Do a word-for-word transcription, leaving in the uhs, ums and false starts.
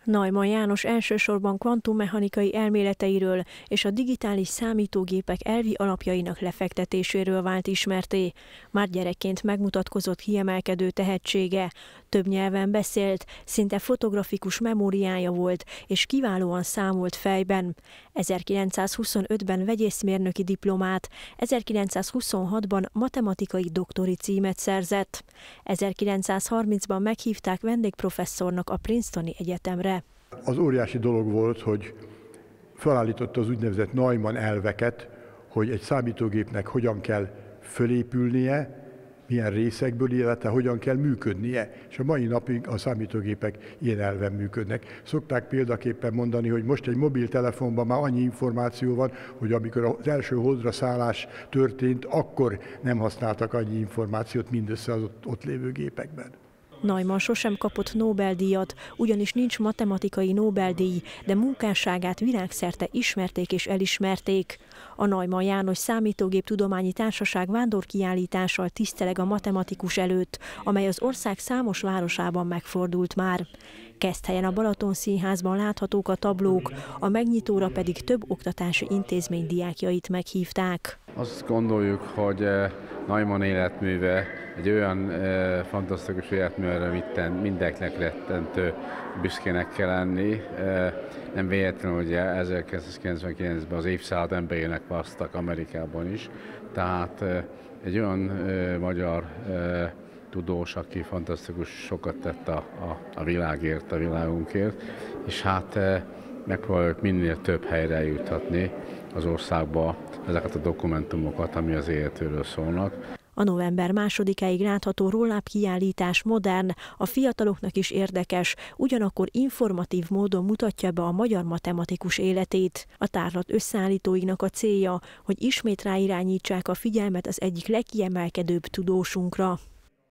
Neumann János elsősorban kvantummechanikai elméleteiről és a digitális számítógépek elvi alapjainak lefektetéséről vált ismertté. Már gyerekként megmutatkozott kiemelkedő tehetsége, több nyelven beszélt, szinte fotografikus memóriája volt, és kiválóan számolt fejben. ezerkilencszázhuszonötben vegyészmérnöki diplomát, ezerkilencszázhuszonhatban matematikai doktori címet szerzett. ezerkilencszázharmincban meghívták vendégprofesszornak a Princetoni Egyetemre. Az óriási dolog volt, hogy felállította az úgynevezett Neumann elveket, hogy egy számítógépnek hogyan kell fölépülnie, milyen részekből, illetve hogyan kell működnie. És a mai napig a számítógépek ilyen elven működnek. Szokták példaképpen mondani, hogy most egy mobiltelefonban már annyi információ van, hogy amikor az első holdra szállás történt, akkor nem használtak annyi információt mindössze az ott, ott lévő gépekben. Neumann sosem kapott Nobel-díjat, ugyanis nincs matematikai Nobel-díj, de munkásságát világszerte ismerték és elismerték. A Neumann János Számítógéptudományi Társaság vándorkiállítással tiszteleg a matematikus előtt, amely az ország számos városában megfordult már. Keszthelyen a Balatonszínházban láthatók a tablók, a megnyitóra pedig több oktatási intézmény diákjait meghívták. Azt gondoljuk, hogy Neumann életműve egy olyan e, fantasztikus életműre, amit mindenkinek rettentő büszkének kell lenni. E, nem véletlenül, hogy ezerkilencszázkilencvenkilencben az évszázad emberének választottak Amerikában is. Tehát e, egy olyan e, magyar e, tudós, aki fantasztikus sokat tett a, a, a világért, a világunkért, és hát e, megpróbáljuk minél több helyre juthatni az országba ezeket a dokumentumokat, ami az életéről szólnak. A november másodikáig látható roll-up kiállítás modern, a fiataloknak is érdekes, ugyanakkor informatív módon mutatja be a magyar matematikus életét. A tárlat összeállítóinak a célja, hogy ismét ráirányítsák a figyelmet az egyik legkiemelkedőbb tudósunkra.